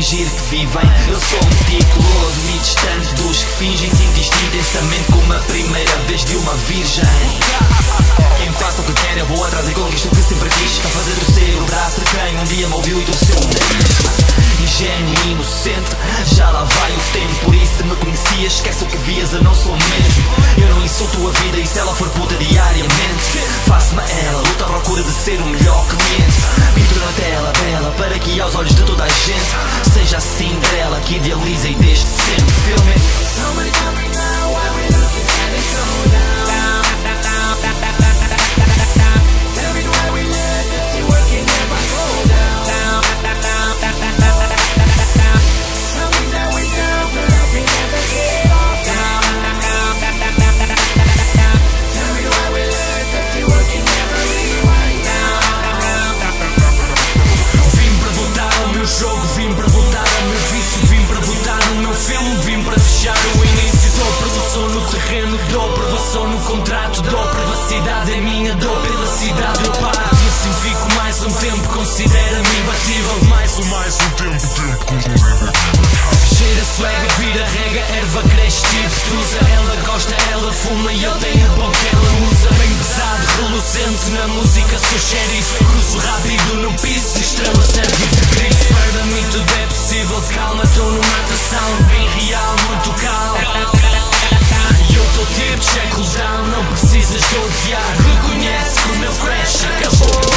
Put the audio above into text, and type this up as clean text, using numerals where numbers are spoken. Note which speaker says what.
Speaker 1: fingir que vivem. Eu sou meticuloso e distante dos que fingem. Sinto isto intensamente como a primeira vez de uma virgem. Quem faça o que quer, eu vou atrás e conquisto o que sempre quis. A fazer torcer o braço de quem um dia me ouviu e torceu o nariz. Ingênuo e inocente, já lá vai o tempo. Por isso se me conhecias, esquece o que vias, eu não sou o mesmo. Eu não insulto a vida e se ela for puta diariamente, faço-me a ela, luta à procura de ser o melhor cliente. Pinto na tela bela para que aos olhos de toda a gente seja a Cinderela que idealiza e desde sempre. Filme. Vim para voltar ao meu vício, vim para votar no meu filme, vim para fechar o início. Dou aprovação no terreno, dou aprovação no contrato, dou privacidade é minha, dou pela cidade eu parto. E assim fico mais um tempo, considera-me imbatível. Mais um tempo com os meus. Cheira swag, vira rega, erva cresce tipo tusa. Ela gosta, ela fuma e eu tenho bom que ela usa. Bem pesado, reluzente, na música sou xerife. Cruzo rápido no piso, estrela certo e grifo. Para mim tudo é possível, calma, estou numa atração bem real, muito calmo. E eu estou tipo check down, não precisas de odiar. Reconhece que o meu crash acabou.